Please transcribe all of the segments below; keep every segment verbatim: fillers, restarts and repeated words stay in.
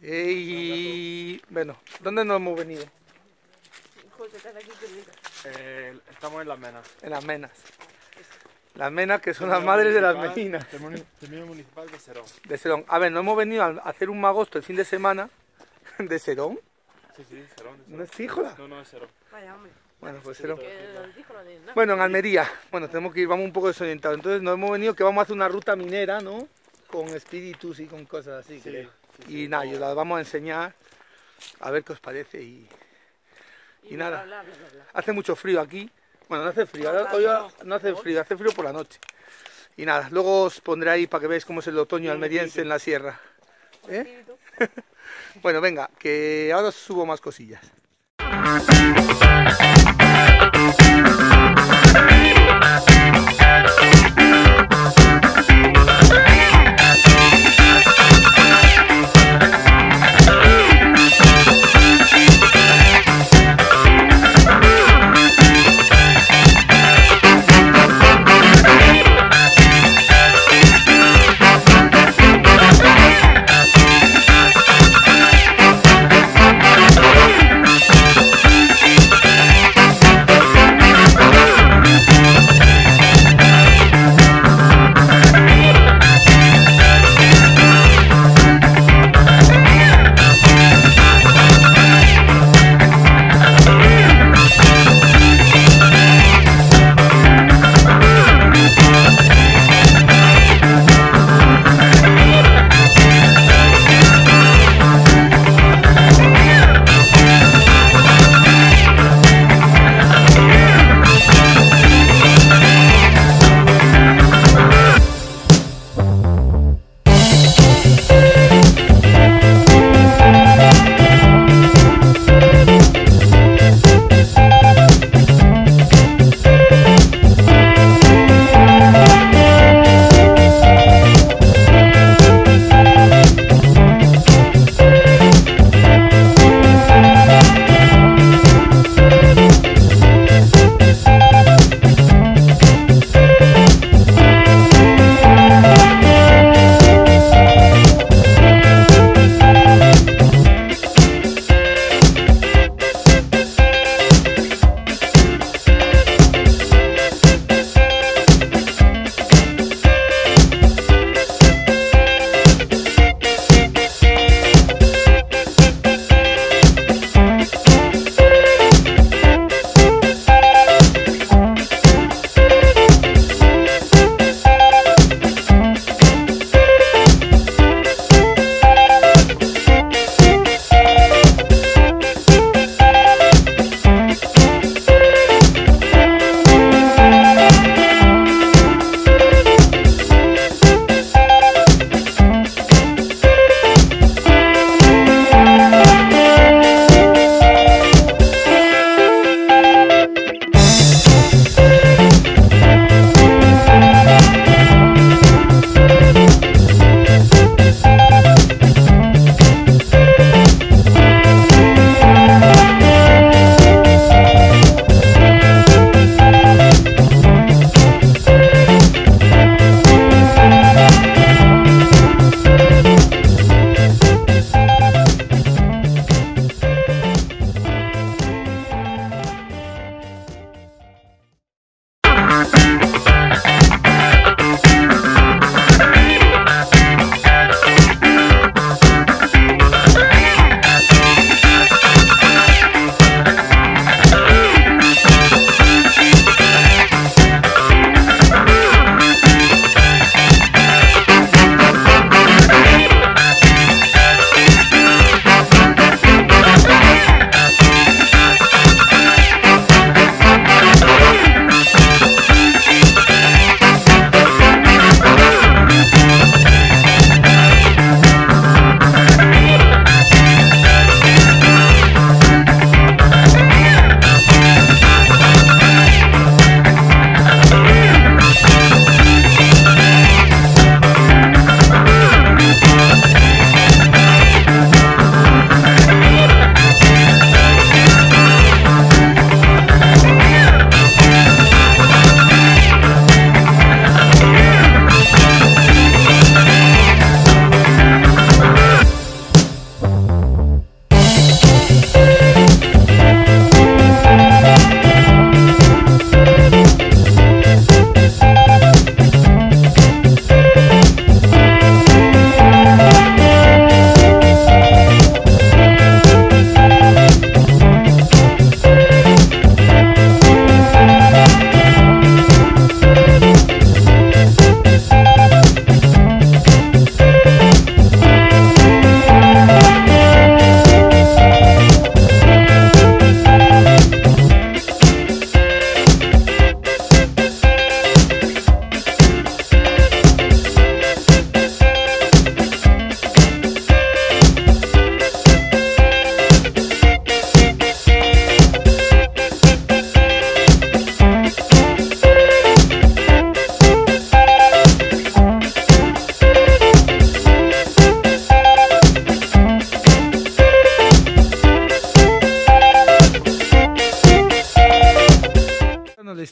Y bueno, ¿dónde nos hemos venido? Eh, estamos en Las Menas. En Las Menas. Las Menas, que son las madres de las meninas. Terminal municipal de Serón. De Serón. A ver, nos hemos venido a hacer un magosto el fin de semana. ¿De Serón? Sí, sí, Serón. ¿No es Fíjola? No, no es Serón. Vaya, hombre. Bueno, pues Serón. Que Bueno, en Almería. Bueno, tenemos que ir, vamos un poco desorientados. Entonces nos hemos venido que vamos a hacer una ruta minera, ¿no? Con espíritus y con cosas así. Sí, creo. sí, sí, Y nada, como- yo las vamos a enseñar a ver qué os parece y, y Y nada. bla, bla, bla, bla. Hace mucho frío aquí. Bueno, no hace frío, ahora, hoy no hace frío, hace frío por la noche. Y nada, luego os pondré ahí para que veáis cómo es el otoño almeriense en la sierra. ¿Eh? Bueno, venga, que ahora os subo más cosillas.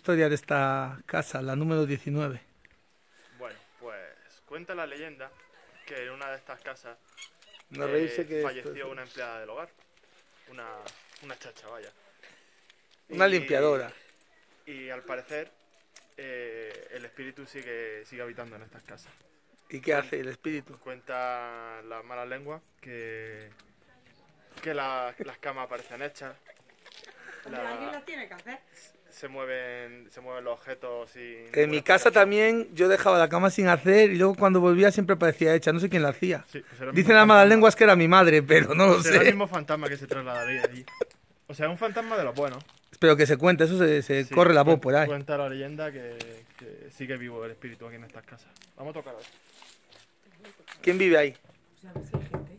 historia de esta casa, la número diecinueve. Bueno, pues cuenta la leyenda que en una de estas casas No eh, reírse que falleció esto es- una empleada del hogar. Una, una chacha, vaya. Una Y- limpiadora. Y al parecer eh, el espíritu sigue, sigue habitando en estas casas. ¿Y qué hace el espíritu? Cuenta las malas lenguas que, que la- las camas aparecen hechas. la- Alguien lo tiene que hacer. se mueven se mueven los objetos sin En ninguna mi casa explicación. también yo dejaba la cama sin hacer y luego cuando volvía siempre parecía hecha. No sé quién la hacía. Sí, pues era el Dicen mismo las malas fantasma. lenguas que era mi madre, pero no lo Será el sé. mismo fantasma que se trasladaría allí. O sea, un fantasma de los buenos. Espero que se cuente, eso se, se Sí, corre la voz cuen- por ahí. Cuenta la leyenda que, que sigue vivo el espíritu aquí en estas casas. Vamos a tocar a ver. ¿Quién vive ahí? O sea, a ver si hay gente.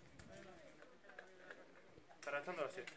Estará echando la siesta.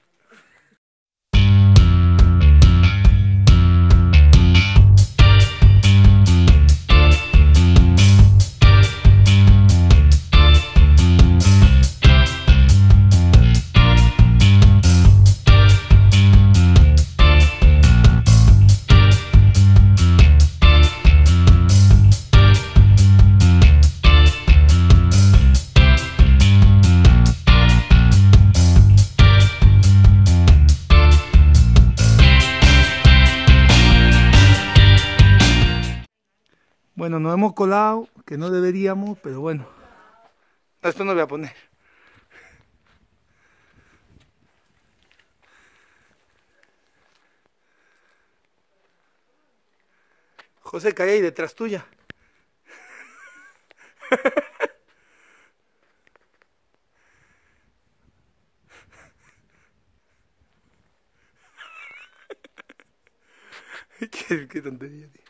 Bueno, nos hemos colado, que no deberíamos, pero bueno. Esto no voy a poner. José, ¿qué hay ahí detrás tuya? qué, qué tontería, tío.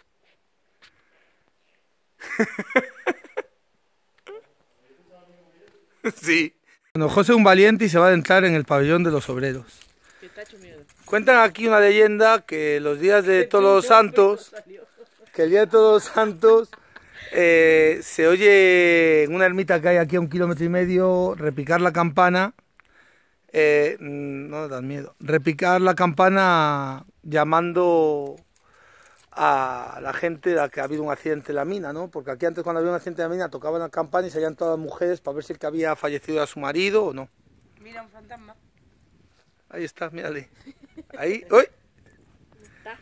Sí. Bueno, José es un valiente y se va a adentrar en el pabellón de los obreros. Que está hecho miedo. Cuentan aquí una leyenda que los días de Todos los Santos, que el día de Todos los Santos eh, se oye en una ermita que hay aquí a un kilómetro y medio repicar la campana. Eh, no me das miedo. Repicar la campana llamando a la gente de la que ha habido un accidente en la mina, ¿no? Porque aquí antes cuando había un accidente en la mina tocaban la campana y salían todas las mujeres para ver si el que había fallecido era su marido o no. Mira un fantasma. Ahí está, mírale. Ahí, ¡uy! Está.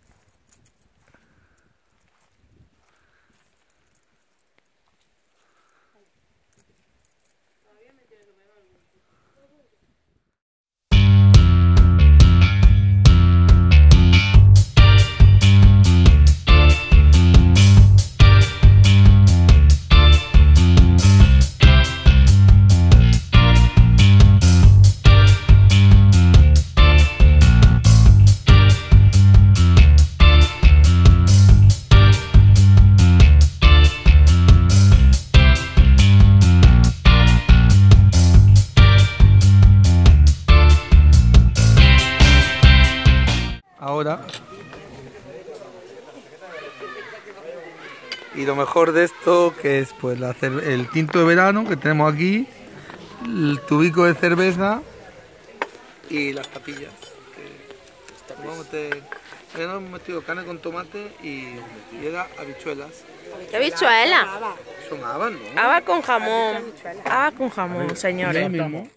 Ahora. Y lo mejor de esto que es pues la cer- el tinto de verano que tenemos aquí, el tubico de cerveza y las tapillas. Que vamos a meter, ya nos hemos metido carne con tomate y, y era habichuelas. ¿Qué habichuela? Son habas, ¿no? Habas con jamón. Habas con jamón, señores. mismo.